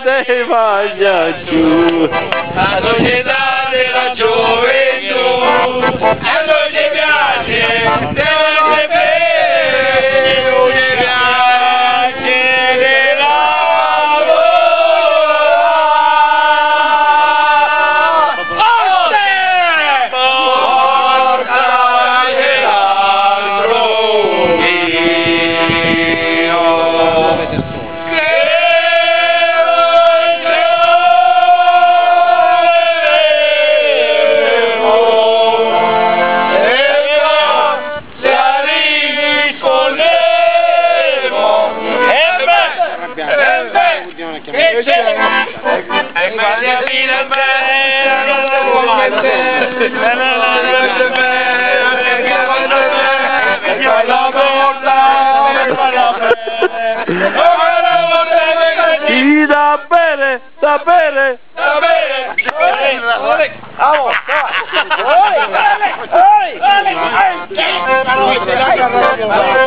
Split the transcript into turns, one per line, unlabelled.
se vaglia giù.
La società della gioventù, a noi ci piace, devono bere, non ci piace di lavorare. Portaci l'altro Dio.
Sì, da bene, da bene.
Da bene.
Vamos,